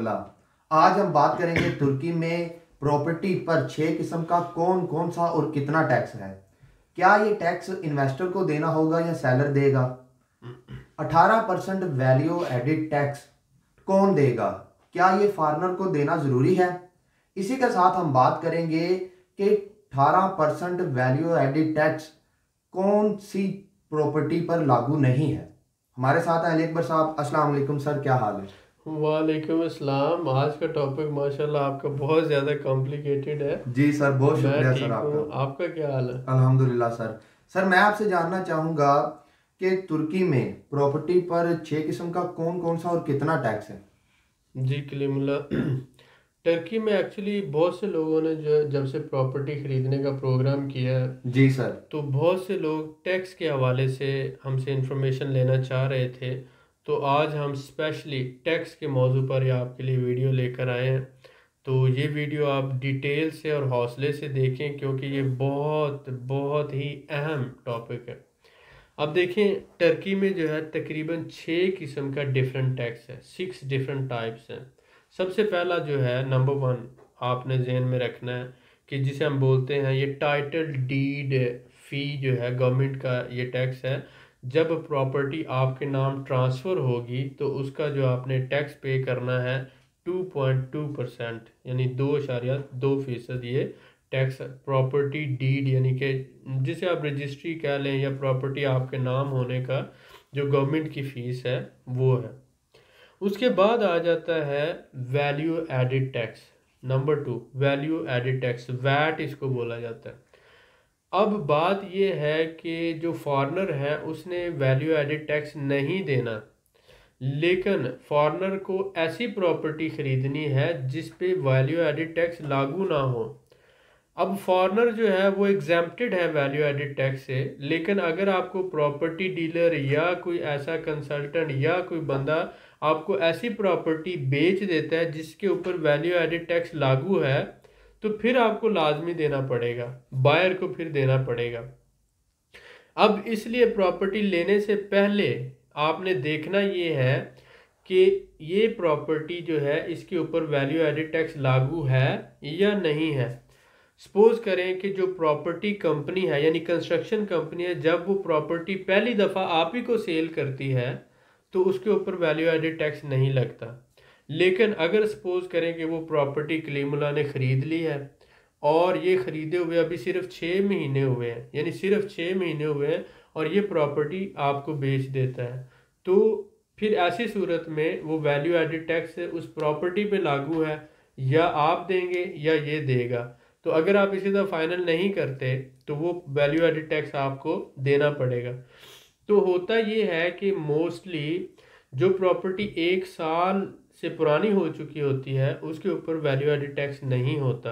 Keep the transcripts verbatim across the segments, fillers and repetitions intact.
इंशाल्लाह। आज हम बात करेंगे तुर्की में प्रॉपर्टी पर छह किस्म का कौन कौन सा और कितना टैक्स है। क्या ये टैक्स इन्वेस्टर को देना होगा या सेलर देगा? अठारह परसेंट वैल्यू एडिड टैक्स कौन देगा? क्या ये फॉरेनर को देना जरूरी है? इसी के साथ हम बात करेंगे कि अठारह परसेंट वैल्यू एडिड टैक्स कौन सी प्रॉपर्टी पर लागू नहीं है। हमारे साथ हैं अली अकबर साहब। अस्सलाम वालेकुम सर, क्या हाल है? वालेकुम अस्सलाम। आज का टॉपिक माशाल्लाह आपका बहुत ज़्यादा कॉम्प्लिकेटेड है। जी सर, बहुत मैं शुक्रिया सर ठीक हूँ, आपका। आपका क्या हाल है? अल्हम्दुलिल्लाह सर। सर मैं आपसे जानना चाहूँगा कि तुर्की में प्रॉपर्टी पर छह किस्म का कौन कौन सा और कितना टैक्स है? जी कलीमुल्ला। टर्की में एक्चुअली बहुत से लोगों ने जो जब से प्रॉपर्टी ख़रीदने का प्रोग्राम किया है, जी सर। तो बहुत से लोग टैक्स के हवाले से हमसे इंफॉर्मेशन लेना चाह रहे थे। तो आज हम स्पेशली टैक्स के मौजू पर ये आपके लिए वीडियो लेकर आए हैं। तो ये वीडियो आप डिटेल से और हौसले से देखें, क्योंकि ये बहुत बहुत ही अहम टॉपिक है। अब देखें, टर्की में जो है तकरीबन छः किस्म का डिफरेंट टैक्स है, सिक्स डिफरेंट टाइप्स हैं। सबसे पहला जो है नंबर वन, आपने जहन में रखना है कि जिसे हम बोलते हैं ये टाइटल डीड फ़ी जो है, गवर्नमेंट का ये टैक्स है। जब प्रॉपर्टी आपके नाम ट्रांसफ़र होगी तो उसका जो आपने टैक्स पे करना है टू पॉइंट टू परसेंट, यानी दो अशारिया दो फीसद ये टैक्स प्रॉपर्टी डीड, यानी कि जिसे आप रजिस्ट्री कह लें या प्रॉपर्टी आपके नाम होने का जो गवर्नमेंट की फ़ीस है वो है। उसके बाद आ जाता है value added tax. Number two, value added tax, VAT इसको बोला जाता है। अब बात ये है कि जो फॉरेनर है उसने वैल्यू एडिड टैक्स नहीं देना, लेकिन फॉरेनर को ऐसी प्रॉपर्टी ख़रीदनी है जिस पे वैल्यू एडिड टैक्स लागू ना हो। अब फॉरेनर जो है वो एग्जेम्प्टेड है वैल्यू एडिड टैक्स से, लेकिन अगर आपको प्रॉपर्टी डीलर या कोई ऐसा कंसल्टेंट या कोई बंदा आपको ऐसी प्रॉपर्टी बेच देता है जिसके ऊपर वैल्यू एडिड टैक्स लागू है, तो फिर आपको लाजमी देना पड़ेगा, बायर को फिर देना पड़ेगा। अब इसलिए प्रॉपर्टी लेने से पहले आपने देखना ये है कि ये प्रॉपर्टी जो है इसके ऊपर वैल्यू एडिड टैक्स लागू है या नहीं है। सपोज करें कि जो प्रॉपर्टी कंपनी है, यानी कंस्ट्रक्शन कंपनी है, जब वो प्रॉपर्टी पहली दफ़ा आप ही को सेल करती है तो उसके ऊपर वैल्यू एडिड टैक्स नहीं लगता। लेकिन अगर सपोज करें कि वो प्रॉपर्टी कलीमुल्लाह ने ख़रीद ली है और ये ख़रीदे हुए अभी सिर्फ छः महीने हुए हैं, यानी सिर्फ छः महीने हुए हैं और ये प्रॉपर्टी आपको बेच देता है, तो फिर ऐसी सूरत में वो वैल्यू एडिड टैक्स उस प्रॉपर्टी पे लागू है, या आप देंगे या ये देगा। तो अगर आप इसी तरह फाइनल नहीं करते तो वो वैल्यू एडिड टैक्स आपको देना पड़ेगा। तो होता ये है कि मोस्टली जो प्रॉपर्टी एक साल से पुरानी हो चुकी होती है उसके ऊपर वैल्यू एडिड टैक्स नहीं होता।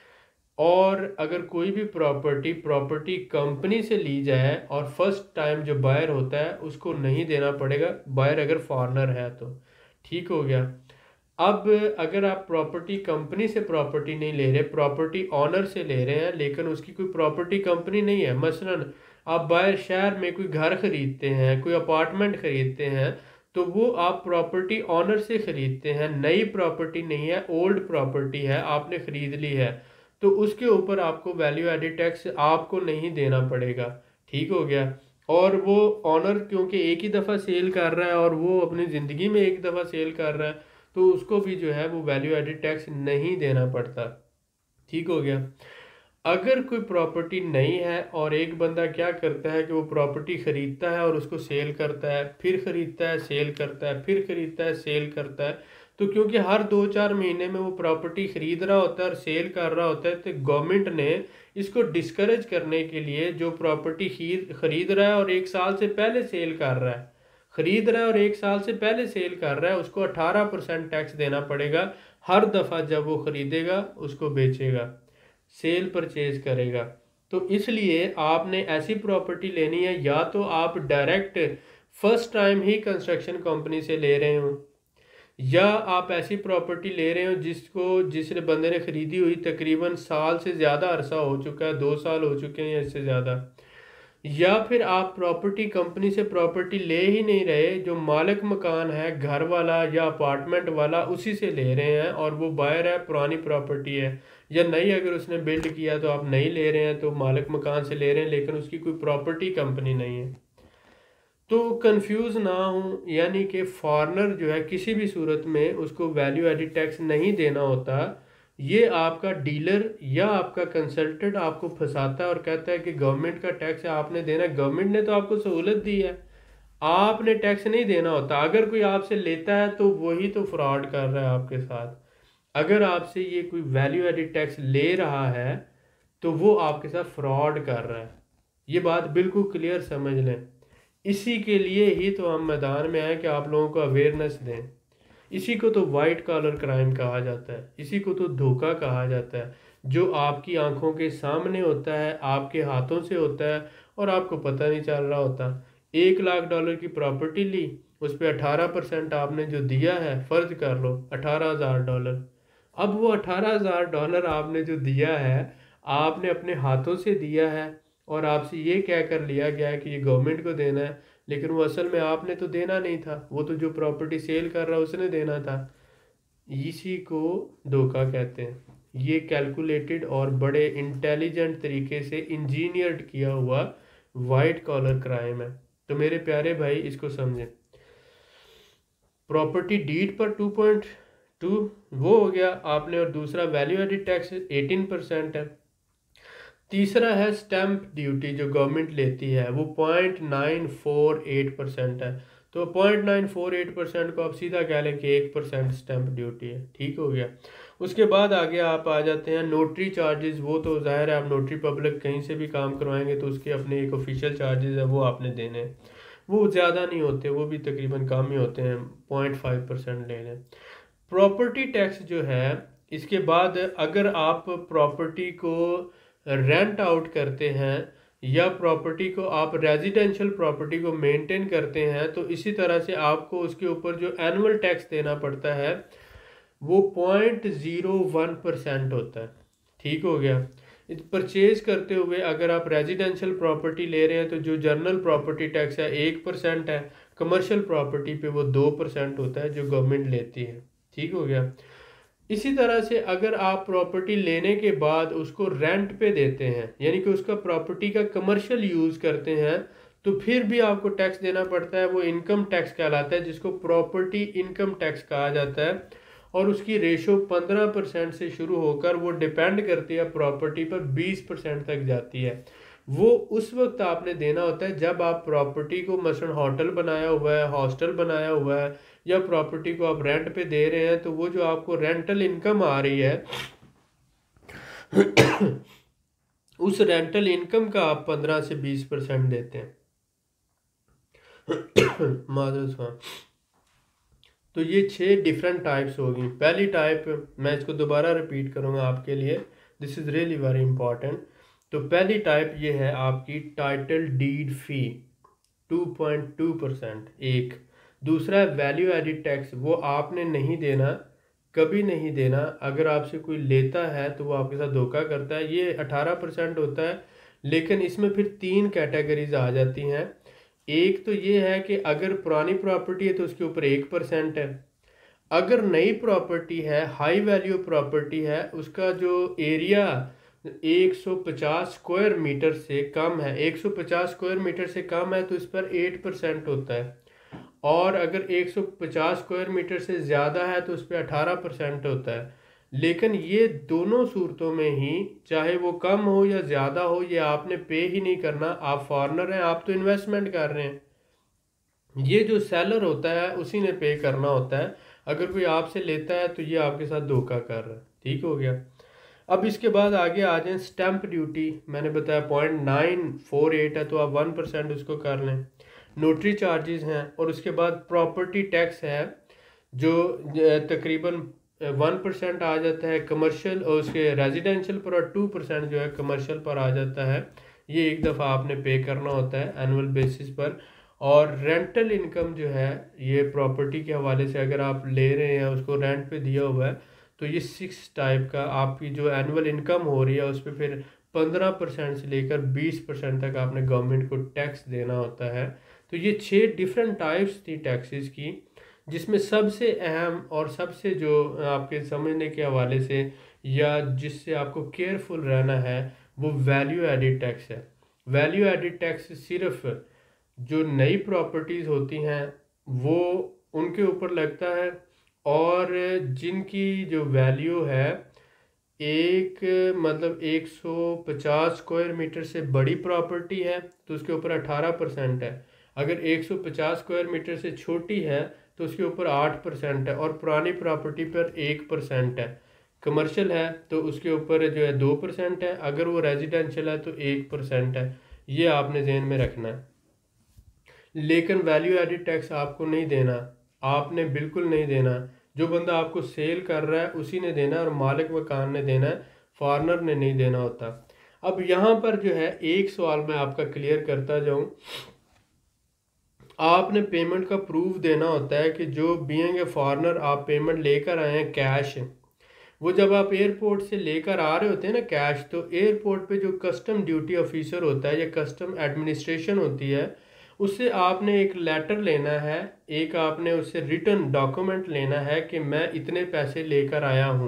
और अगर कोई भी प्रॉपर्टी प्रॉपर्टी कंपनी से ली जाए और फर्स्ट टाइम जो बायर होता है उसको नहीं देना पड़ेगा, बायर अगर फॉरेनर है तो। ठीक हो गया। अब अगर आप प्रॉपर्टी कंपनी से प्रॉपर्टी नहीं ले रहे, प्रॉपर्टी ऑनर से ले रहे हैं, लेकिन उसकी कोई प्रॉपर्टी कंपनी नहीं है, मसलन आप बाहर शहर में कोई घर ख़रीदते हैं, कोई अपार्टमेंट ख़रीदते हैं, तो वो आप प्रॉपर्टी ऑनर से ख़रीदते हैं, नई प्रॉपर्टी नहीं है, ओल्ड प्रॉपर्टी है, आपने ख़रीद ली है, तो उसके ऊपर आपको वैल्यू एडिड टैक्स आपको नहीं देना पड़ेगा। ठीक हो गया। और वो ऑनर क्योंकि एक ही दफ़ा सेल कर रहा है और वो अपनी ज़िंदगी में एक दफ़ा सेल कर रहा है, तो उसको भी जो है वो वैल्यू एडिड टैक्स नहीं देना पड़ता। ठीक हो गया। अगर कोई प्रॉपर्टी नहीं है और एक बंदा क्या करता है कि वो प्रॉपर्टी ख़रीदता है और उसको सेल करता है, फिर ख़रीदता है सेल करता है, फिर ख़रीदता है सेल करता है, तो क्योंकि हर दो चार महीने में वो प्रॉपर्टी ख़रीद रहा होता है और सेल कर रहा होता है, तो गवर्नमेंट ने इसको डिस्करेज करने के लिए जो प्रॉपर्टी ख़रीद रहा है और एक साल से पहले सेल कर रहा है ख़रीद रहा है और एक साल से पहले सेल कर रहा है, उसको अठारह परसेंट टैक्स देना पड़ेगा हर दफ़ा जब वो ख़रीदेगा, उसको बेचेगा, सेल परचेज करेगा। तो इसलिए आपने ऐसी प्रॉपर्टी लेनी है, या तो आप डायरेक्ट फर्स्ट टाइम ही कंस्ट्रक्शन कंपनी से ले रहे हो, या आप ऐसी प्रॉपर्टी ले रहे हो जिसको जिसने बंदे ने ख़रीदी हुई तकरीबन साल से ज़्यादा अरसा हो चुका है, दो साल हो चुके हैं या इससे ज़्यादा, या फिर आप प्रॉपर्टी कंपनी से प्रॉपर्टी ले ही नहीं रहे, जो मालिक मकान है घर वाला या अपार्टमेंट वाला उसी से ले रहे हैं, और वो बायर है, पुरानी प्रॉपर्टी है, या नई अगर उसने बिल्ड किया तो आप नहीं ले रहे हैं, तो मालिक मकान से ले रहे हैं लेकिन उसकी कोई प्रॉपर्टी कंपनी नहीं है। तो कंफ्यूज ना हो, यानी कि फॉरेनर जो है किसी भी सूरत में उसको वैल्यू एडिड टैक्स नहीं देना होता। ये आपका डीलर या आपका कंसल्टेंट आपको फंसाता है और कहता है कि गवर्नमेंट का टैक्स है आपने देना। गवर्नमेंट ने तो आपको सहूलत दी है, आपने टैक्स नहीं देना होता। अगर कोई आपसे लेता है तो वही तो फ्रॉड कर रहा है आपके साथ। अगर आपसे ये कोई वैल्यू एडिड टैक्स ले रहा है तो वो आपके साथ फ्रॉड कर रहा है। ये बात बिल्कुल क्लियर समझ लें। इसी के लिए ही तो हम मैदान में आए कि आप लोगों को अवेयरनेस दें। इसी को तो वाइट कॉलर क्राइम कहा जाता है, इसी को तो धोखा कहा जाता है, जो आपकी आंखों के सामने होता है, आपके हाथों से होता है और आपको पता नहीं चल रहा होता। एक लाख डॉलर की प्रॉपर्टी ली, उस पर अठारह परसेंट आपने जो दिया है, फर्ज कर लो अठारह हज़ार डॉलर। अब वो अठारह हज़ार डॉलर आपने जो दिया है, आपने अपने हाथों से दिया है और आपसे ये कह कर लिया गया है कि ये गवर्नमेंट को देना है, लेकिन वो असल में आपने तो देना नहीं था, वो तो जो प्रॉपर्टी सेल कर रहा है उसने देना था। इसी को धोखा कहते हैं। ये कैलकुलेटेड और बड़े इंटेलिजेंट तरीके से इंजीनियर्ड किया हुआ वाइट कॉलर क्राइम है। तो मेरे प्यारे भाई इसको समझें। प्रॉपर्टी डीड पर टू पॉइंट टू वो हो गया आपने, और दूसरा value added tax eighteen percent है। तीसरा है स्टैंप ड्यूटी जो गवर्नमेंट लेती है, वो point nine four eight percent है। तो point nine four eight percent को आप सीधा कह लें कि एक परसेंट स्टैंप ड्यूटी है। ठीक हो गया। उसके बाद आगे आप आ जाते हैं नोटरी चार्जेस। वो तो जाहिर है आप नोटरी पब्लिक कहीं से भी काम करवाएंगे तो उसके अपने एक ऑफिशियल चार्जेस है, वो आपने देने हैं। वो ज़्यादा नहीं होते, वो भी तकरीबन कम ही होते हैं, पॉइंट फाइव परसेंट ले लें। प्रॉपर्टी टैक्स जो है, इसके बाद अगर आप प्रॉपर्टी को रेंट आउट करते हैं या प्रॉपर्टी को आप रेजिडेंशियल प्रॉपर्टी को मेंटेन करते हैं, तो इसी तरह से आपको उसके ऊपर जो एनुअल टैक्स देना पड़ता है वो पॉइंट ज़ीरो वन परसेंट होता है। ठीक हो गया। परचेज करते हुए अगर आप रेजिडेंशियल प्रॉपर्टी ले रहे हैं तो जो जनरल प्रॉपर्टी टैक्स है एक परसेंट है, कमर्शियल प्रॉपर्टी पे वो दो परसेंट होता है जो गवर्नमेंट लेती है। ठीक हो गया। इसी तरह से अगर आप प्रॉपर्टी लेने के बाद उसको रेंट पे देते हैं, यानी कि उसका प्रॉपर्टी का कमर्शियल यूज़ करते हैं, तो फिर भी आपको टैक्स देना पड़ता है। वो इनकम टैक्स कहलाता है, जिसको प्रॉपर्टी इनकम टैक्स कहा जाता है। और उसकी रेशो पंद्रह परसेंट से शुरू होकर वो डिपेंड करती है प्रॉपर्टी पर, बीस परसेंट तक जाती है। वो उस वक्त आपने देना होता है जब आप प्रॉपर्टी को मसलन होटल बनाया हुआ है, हॉस्टल बनाया हुआ है, या प्रॉपर्टी को आप रेंट पे दे रहे हैं, तो वो जो आपको रेंटल इनकम आ रही है उस रेंटल इनकम का आप पंद्रह से बीस परसेंट देते हैं। मादरस। तो ये छह डिफरेंट टाइप्स होगी। पहली टाइप, मैं इसको दोबारा रिपीट करूंगा आपके लिए, this is really very important. तो पहली टाइप ये है आपकी title deed fee two point two percent एक। दूसरा है वैल्यू एडिड टैक्स, वो आपने नहीं देना, कभी नहीं देना। अगर आपसे कोई लेता है तो वो आपके साथ धोखा करता है। ये अठारह परसेंट होता है, लेकिन इसमें फिर तीन कैटेगरीज आ जाती हैं। एक तो ये है कि अगर पुरानी प्रॉपर्टी है तो उसके ऊपर एक परसेंट है। अगर नई प्रॉपर्टी है, हाई वैल्यू प्रॉपर्टी है, उसका जो एरिया एक सौ पचास स्क्वायर मीटर से कम है, एक सौ पचास स्क्वायर मीटर से कम है, तो इस पर एट परसेंट होता है। और अगर एक सौ पचास स्क्वायर मीटर से ज़्यादा है तो उस पर अठारह परसेंट होता है। लेकिन ये दोनों सूरतों में ही, चाहे वो कम हो या ज़्यादा हो, ये आपने पे ही नहीं करना। आप फॉरेनर हैं, आप तो इन्वेस्टमेंट कर रहे हैं। ये जो सेलर होता है उसी ने पे करना होता है। अगर कोई आपसे लेता है तो ये आपके साथ धोखा कर रहा है। ठीक हो गया। अब इसके बाद आगे आ जाए स्टैंप ड्यूटी। मैंने बताया पॉइंट नाइन फोर एट है, तो आप वन परसेंट उसको कर लें। नोटरी चार्जेस हैं, और उसके बाद प्रॉपर्टी टैक्स है जो तकरीबन वन परसेंट आ जाता है कमर्शियल, और उसके रेजिडेंशियल पर, और टू परसेंट जो है कमर्शियल पर आ जाता है। ये एक दफ़ा आपने पे करना होता है एनुअल बेसिस पर। और रेंटल इनकम जो है, ये प्रॉपर्टी के हवाले से अगर आप ले रहे हैं, उसको रेंट पे दिया हुआ है, तो ये सिक्स टाइप का आपकी जो एनुअल इनकम हो रही है उस पर फिर पंद्रह परसेंट से लेकर बीस परसेंट तक आपने गवर्नमेंट को टैक्स देना होता है। तो ये छः डिफरेंट टाइप्स थी टैक्सेस की, जिसमें सबसे अहम और सबसे जो आपके समझने के हवाले से या जिससे आपको केयरफुल रहना है वो वैल्यू एडिड टैक्स है। वैल्यू एडिड टैक्स सिर्फ जो नई प्रॉपर्टीज़ होती हैं वो उनके ऊपर लगता है, और जिनकी जो वैल्यू है एक मतलब एक सौ पचास स्क्वायर मीटर से बड़ी प्रॉपर्टी है तो उसके ऊपर अठारह परसेंट है, अगर एक सौ पचास स्क्वायर मीटर से छोटी है तो उसके ऊपर आठ परसेंट है, और पुरानी प्रॉपर्टी पर एक परसेंट है। कमर्शियल है तो उसके ऊपर जो है दो परसेंट है, अगर वो रेजिडेंशियल है तो एक परसेंट है। ये आपने ध्यान में रखना है। लेकिन वैल्यू एडिड टैक्स आपको नहीं देना, आपने बिल्कुल नहीं देना। जो बंदा आपको सेल कर रहा है उसी ने देना और मालिक मकान ने देना है, फॉरनर ने नहीं देना होता। अब यहाँ पर जो है एक सवाल मैं आपका क्लियर करता जाऊँ, आपने पेमेंट का प्रूफ देना होता है कि जो बीइंग ए फॉरनर आप पेमेंट लेकर आए हैं कैश, वो जब आप एयरपोर्ट से लेकर आ रहे होते हैं ना कैश, तो एयरपोर्ट पे जो कस्टम ड्यूटी ऑफिसर होता है या कस्टम एडमिनिस्ट्रेशन होती है उससे आपने एक लेटर लेना है, एक आपने उससे रिटर्न डॉक्यूमेंट लेना है कि मैं इतने पैसे लेकर आया हूँ।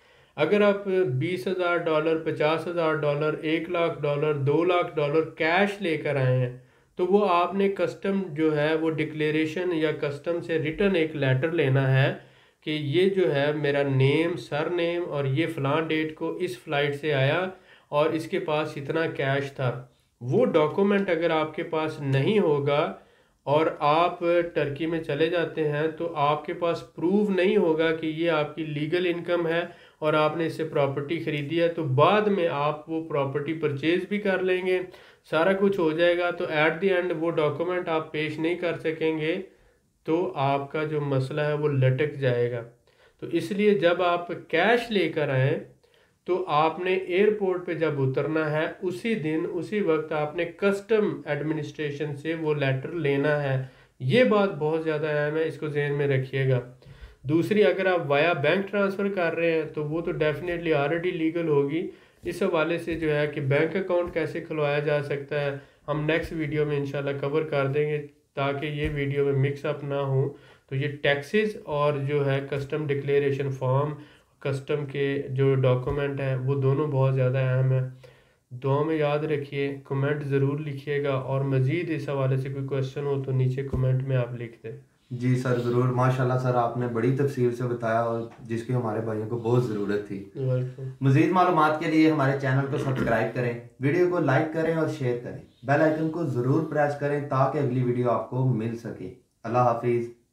अगर आप बीस हज़ार डॉलर, पचास हज़ार डॉलर, एक लाख डॉलर, दो लाख डॉलर कैश लेकर आए हैं तो वो आपने कस्टम जो है वो डिक्लेरेशन या कस्टम से रिटर्न एक लेटर लेना है कि ये जो है मेरा नेम, सर नेम और ये फ़लाँ डेट को इस फ़्लाइट से आया और इसके पास इतना कैश था। वो डॉक्यूमेंट अगर आपके पास नहीं होगा और आप टर्की में चले जाते हैं तो आपके पास प्रूफ नहीं होगा कि ये आपकी लीगल इनकम है और आपने इससे प्रॉपर्टी ख़रीदी है, तो बाद में आप वो प्रॉपर्टी परचेज भी कर लेंगे, सारा कुछ हो जाएगा, तो एट द एंड वो डॉक्यूमेंट आप पेश नहीं कर सकेंगे, तो आपका जो मसला है वो लटक जाएगा। तो इसलिए जब आप कैश लेकर आएँ तो आपने एयरपोर्ट पे जब उतरना है उसी दिन उसी वक्त आपने कस्टम एडमिनिस्ट्रेशन से वो लेटर लेना है। ये बात बहुत ज़्यादा अहम है, इसको ज़हन में रखिएगा। दूसरी, अगर आप वाया बैंक ट्रांसफ़र कर रहे हैं तो वो तो डेफिनेटली ऑलरेडी लीगल होगी। इस हवाले से जो है कि बैंक अकाउंट कैसे खुलवाया जा सकता है हम नेक्स्ट वीडियो में इंशाल्लाह कवर कर देंगे, ताकि ये वीडियो में मिक्स अप ना हो। तो ये टैक्सेस और जो है कस्टम डिक्लेरेशन फॉर्म, कस्टम के जो डॉक्यूमेंट हैं वो दोनों बहुत ज़्यादा अहम है। दुआ में याद रखिए, कमेंट ज़रूर लिखिएगा, और मज़ीद इस हवाले से कोई क्वेश्चन हो तो नीचे कमेंट में आप लिख दें। जी सर, ज़रूर। माशाल्लाह सर, आपने बड़ी तफसील से बताया और जिसकी हमारे भाइयों को बहुत ज़रूरत थी। मज़ीद मालूमात के लिए हमारे चैनल को सब्सक्राइब करें, वीडियो को लाइक करें और शेयर करें, बेल आइकन को ज़रूर प्रेस करें ताकि अगली वीडियो आपको मिल सके। अल्लाह हाफिज़।